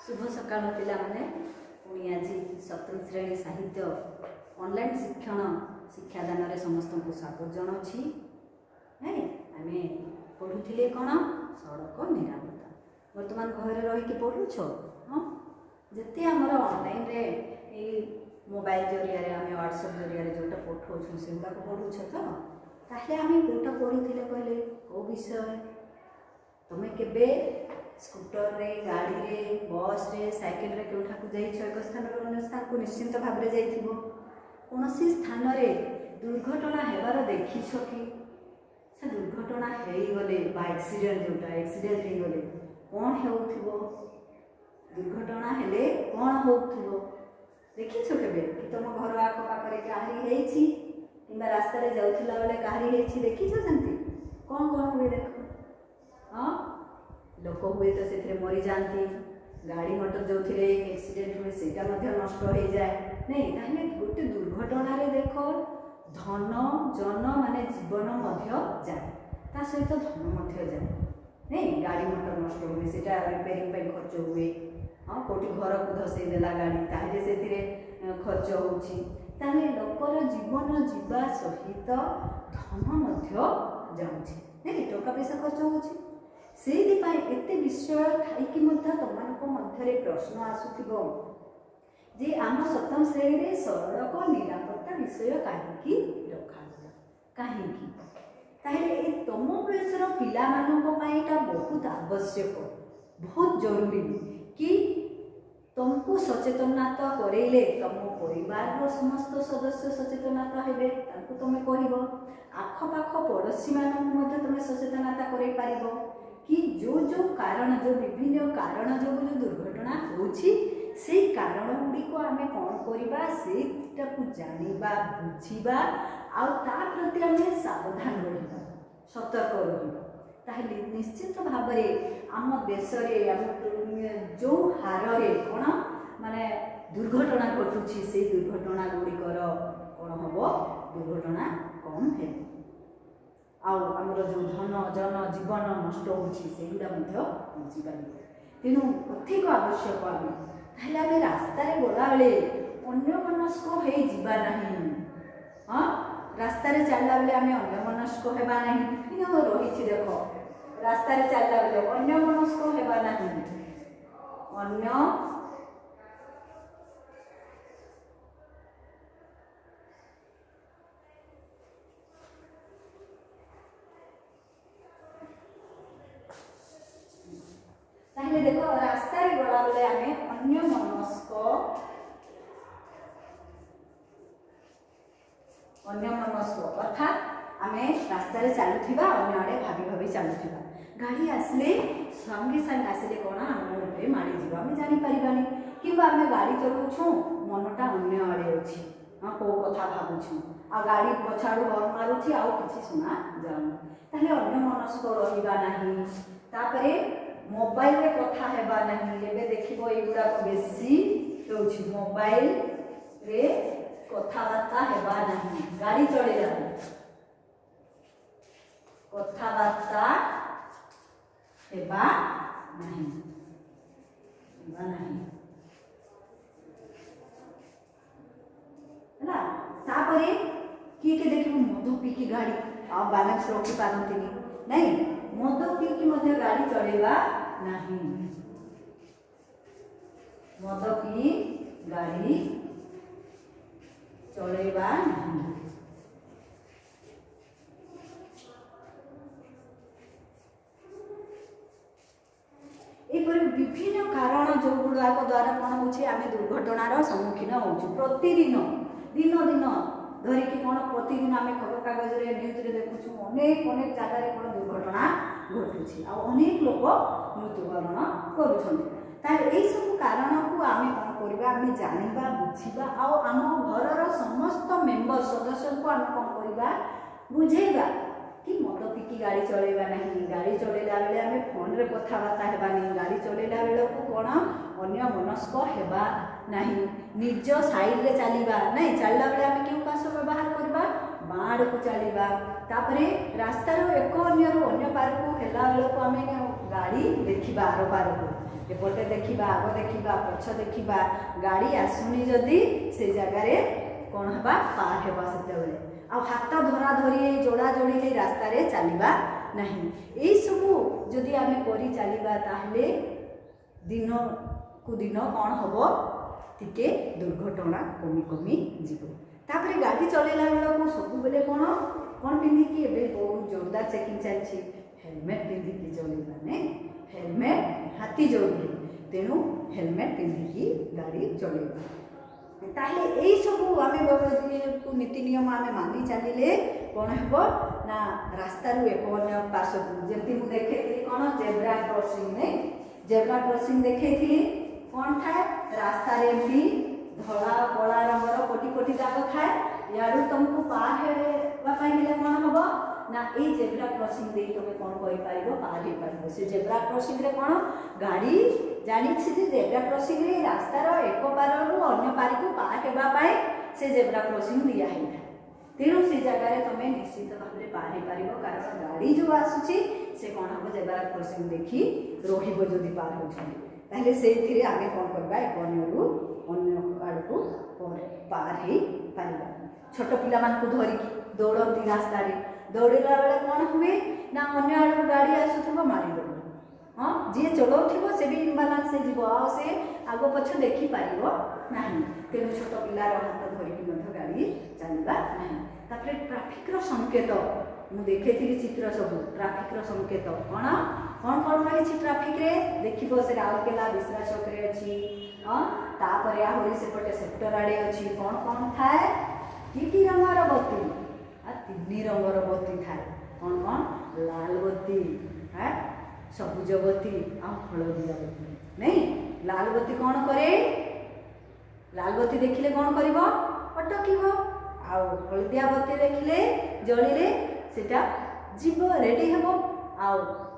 शुभ सकाळ पिला माने पुणी आज सप्तम श्रेणी साहित्य ऑनलाइन शिक्षादान रे समस्त को स्वागत जनावछि। आम पढ़ुले कौन सड़क निरापत्ता बर्तमान घर रही पढ़ुछ। हाँ जिते आमर ऑनलाइन रे मोबाइल जरिया आम व्हाट्सएप जरिया जोटा पठाऊँ से पढ़ुछ तो ताहले आम कौटा पढ़ी कहले कौ विषय तुम्हें केबे स्कूटर रे गाड़ी रे बस रे साइकिल रे केउठा को जाइछ एक स्थान रे अन्य स्थान को निश्चिंत भाव रे जाइथिबो कोनोसी स्थान रे दुर्घटना हेबार देखिछ कि से दुर्घटना हेई गले बा एक्सीडेंट जोटा एक्सीडेंट हेई गले कोन हेउथिबो दुर्घटना हेले कोन होउथिबो देखिछ केबे कि तुम घर आख पाखरे काहरी हेइछि किबा रास्ता रे जाउथिला बेले काहरी हेइछि देखिछ सेंती कोन कोन हुए देखो। हाँ लोक हुए तो से मरी जाती गाड़ी मोटर जो थे एक्सीडेंट हुए सेटा नष्ट हो जाए नहीं ताहले गोटे दुर्घटना रे देख धन जन माने जीवन जाए ता सहित धन जाए नहीं गाड़ी मोटर नष्ट हुए सेटा रिपेयरिंग पे खर्च हुए। हाँ कौटी घर को धसई देला गाड़ी ताहले से खर्च होची ताहले लोकर जीवन जीवा सहित धन जाउछि नहीं टका पैसा खर्च होची से एते विषय थाइकी मध्य प्रश्न आसुथिबो जे आम सप्तम श्रेणी रे सड़क निरापत्ता विषय कहीं रखा कहीं ताहले तुम बयसर पिला बहुत आवश्यक बहुत जरूरी कि तुमको सचेतनता करेले तुम परिवार समस्त सदस्य सचेतनता हेबे तुम कह आखपाख पड़ोशी मानक तुम सचेतनता करे पारिबो कि जो जो कारण जो विभिन्न कारण जो जो दुर्घटना होछि से कारण गुड़ी को आमे कौन करबा सेटा को जानिबा बुझिबा आ ता प्रति आमे सावधान रहिबा सतर्क रहिबा ताहले निश्चित भाव में आम देश रे आम जो हार रे कोन माने दुर्घटना घटुछि से दुर्घटना गुड़िकर कौन हबो दुर्घटना कम हे आमर जो धन जन जीवन नष्ट होगा तेणु अधिक आवश्यक आम रास्ता गला बेले अन्यमनस्क हो हाँ रास्ता चलला बेले आम अन्यमनस्क होगा ना रही देख रास्ता चलला बेले अन्यमनस्क होगा ना अन्य ताहले देखो रास्ता रे गला बेले आमे अन्य मनस्क अर्थात आमे रास्ता रे चलुथिबा अन्य आड़े भाभी चलुथिबा गाड़ी आसले संगे संग आसले कोना हमर ऊपर मारी जीवा आमे जानि परिबानी किबा आमे गाड़ी चलुछु मनटा अन्य आड़े अछि हां को कथा भाबुछु आ गाड़ी पछाडू हॉर्न मारुछि आ किछि सुना जाउ ताहले अन्य मनस्क रहिबा नाही तापरे मोबाइल रे कथा हेबा नहीं एबे देखिबो एगुडा को बेसी होछि मोबाइल रे कथा बार्ता हेबा नहीं गाड़ी चलेला कथा बार्ता हेबा नहीं हला तापरे की के देखिबो मधु पीकी गाड़ी आ बैलेंस रखि पारंतिनी नहीं मद पीकी गाड़ी चलेबा नहीं मद पी गाड़ी चलेबा नहीं विभिन्न कारण जो गुड़ाक द्वारा कौन होचे आमे दुर्घटनार सम्मुखीन होछु प्रतिदिन दिन दिन धरिकी कौन प्रतिदिन आम खबर कागज रे न्यूज रे देखुछु अनेक अनेक जगह रे कौन दुर्घटना घटुछि आ अनेक लोक मृत्युवरण करुछन्ति ताले एई सब कारण को आमे कौन करबा आमे जानिबा बुझिबा आ आम घरर समस्त मेंबर सदस्य को आमे कौन करबा बुझेबा कि मद पीकी गाड़ी चलेबा नहीं गाड़ी चलेला बेले आमे फोन रे कथा बार्ता हेबा नहीं गाड़ी चलेला बेले को कोन अन्य मनस्क हेबा नहीं निज साइड रे चलीबा नहीं चलला बेले आमे क्यों पास व्यवहार करबा बाड़ को चलीबा तापरे रास्तार एक अन्य पारक हेला बेलू आम गाड़ी देखा आर पारक एपटे देखा आग देखा पछ देखा गाड़ी आसुनी जदि से जगार कौन हवा पार हेबा से हाथ धरा धरी जोड़ा जोड़ी रास्तार चलवा नहीं यही सबू जदि आम कर चलवा ताहले दिन को दिन कौन हम टिके दुर्घटना कमी कमी जीव तापर गाड़ी चलैला बेलू सब बेले कौन कौन पिंधिकी एबे बहुत जोरदार चेकिंग चलछि हेलमेट पिंधिकी चलैबा ने हेलमेट निहाती जरूरी तेणु हेलमेट पिंधिकी गाड़ी चलैबा ताहले एई सब आमे नीति नियम आमे मानि चलिले कौन हेबो ना रास्ता रु एक अन्य पार्श्व जेमती मु देखैथि कौन जेब्रा क्रॉसिंग ने जेब्रा क्रॉसिंग देखैथि कौन थाए रास्ता रे भी धड़ा कला रंगर कोटी कोटी दाग थाए याडू तुमको पार हेबा पई हेले कौन हबो ना ए जेब्रा क्रॉसिंग दे तुम कौन करि पारिबो पार हे पारिबो से जेब्रा क्रॉसिंग रे कौन गाड़ी जानि छि जे जेब्रा क्रॉसिंग रे रास्ता रो एक पार रु अन्य पार को पार हेबा पई से जेब्रा क्रॉसिंग दिया हे तेणु से जगह तुम निश्चित भाव में पार हो पार कारण गाड़ी जो आसूची से कौन हम जेब्रा क्रॉसिंग देखी रोहिबो जदि पार होछन से आगे कौन करबा एक अन्य आड़ को पार हो पार छोट पिला मान को धरिकी दौड़ती रास्ता दौड़ला बेले कौन हुए ना अन्य आड़ गाड़ी आसुथबो मारिदो हाँ जी चलाउथिबो से भी इम्बालांस से आग पछ देखी पारिबो नाही तेणु छोट पिलार हाथ धरिकी गाड़ी चलवा नहीं तापर ट्राफिक संकेत मु देखी चित्र सब ट्राफिक संकेत कौन कौन कौन रही ट्राफिक रे देखिबो से राउरकेला विश्रा चौक रे अछि हां तापर आहुरी सेपटे सेक्टर आड़े अछि कौन कौन थाए की रंगर बत्ती आ तीन रंगर बत्ती थाए कौन कौन लाल बत्ती है सबुज बत्ती आ हलदिया बत्ती नहीं लाल बत्ती कौन करे लाल बत्ती देखिले कौन करिवो अटकिवो आ हलदिया बत्ती देखिले जलिले सेटा जीव रेडी हेबो आ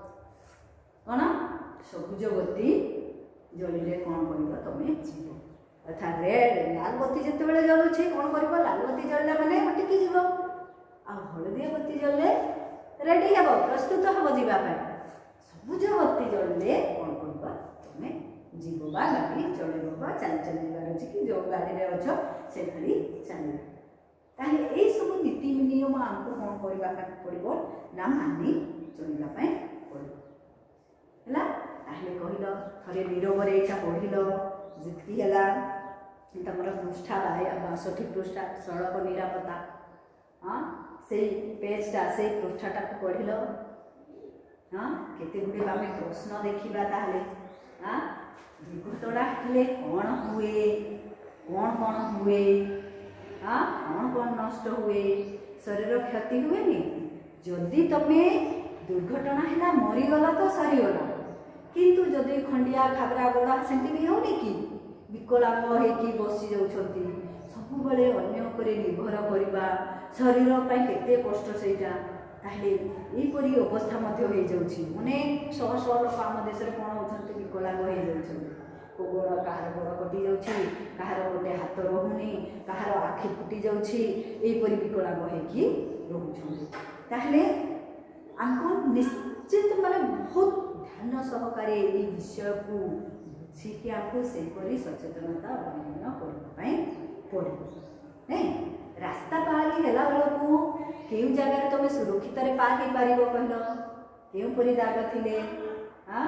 कौन सबुज बत्ती जलिले कौन करिवो तमे जीव अर्थात रेड लाल बत्ती जिते बेले जलुछे कौन करिवो लाल बत्ती जलिला माने अटकी जीव आ हलदिया बत्ती जलिले रेडी हेबो प्रस्तुत हेबो जीवा पाए सबुज बत्ती जलिले कौन करिवो तमे जीव बा गाड़ी चलेबो बा चल चलबार अछि कि जो गाड़ी रे अछ से गाड़ी चलबा ताले ए सब नीति नियम हमको कौन करबा पड़िबो ना मानी चलबा पय पड़िबो हला ताले कहिलो थरे नीरव रे एटा पढिलो जितकी हला तमर पृष्ठा 62 पृष्ठा सड़क निरापत्ता हां से पेजटा से पृष्ठाटा को पढिलो हां केते गुडे बामे प्रश्न देखिबा ताले हां दुर्घटना हेले कौन हुए कौन हुए हाँ कौन नष्ट हुए शरीर क्षति हुए नी जदि तमे दुर्घटना है मरीगला तो सरीगला किंतु जदि खंडिया खाबरा गोड़ा सेमती भी होनी कि विकलांग होइकी बसी जाउछंती सब बेले अन्य उपरे निर्भर करबा शरीर पय केते कष्ट सेटा ताहले एपरी अवस्था मध्य हो जाउछि अनेक शह शह लोक आम देश में कौन होती विकलांग हो जाउछंती गोड़ कहार गोड़ कटि जाउछि कहार गोटे हाथ रहुनी कहार आखि फुटी जाउछि एपरी विकलांग होइकी रहुछंती ताहले आमको निश्चित माने बहुत ध्यान सहकारे ए विषय को बुझिकी आमको सेपरी सचेतनता अवलंबन करबा पड़े नहीं रास्ता पारी हेला बेलू केउ जगह तुम सुरक्षित रे पार हो पार कहल केउ परी दाग थिले हाँ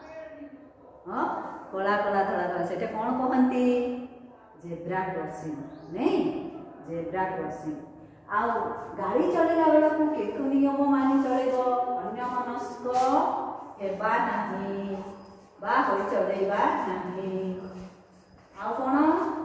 हाँ कला कला धड़ा धड़ा से कौन कहती जेब्रा क्रॉसिंग नहीं जेब्रा क्रॉसिंग आउ गाड़ी चलेला बेलू केतु नियम मानि चलेबो अन्य मनस्क हेबा नाही बा होई चलेबा नाही आउ कोन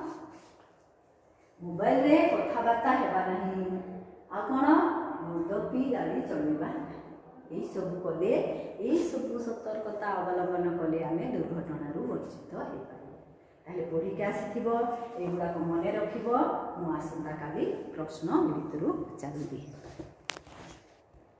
मोबाइल रे कथबार्ता हेबा नहीं आ कौन मद पी गाड़ी चलवा यही सब कले यही सब सतर्कता अवलंबन कले आम दुर्घटना बंचित हो पारे पढ़ी आसीथिबो एगुड़ा मन रखिबो मु आसंता काली प्रश्न भितर चलबी।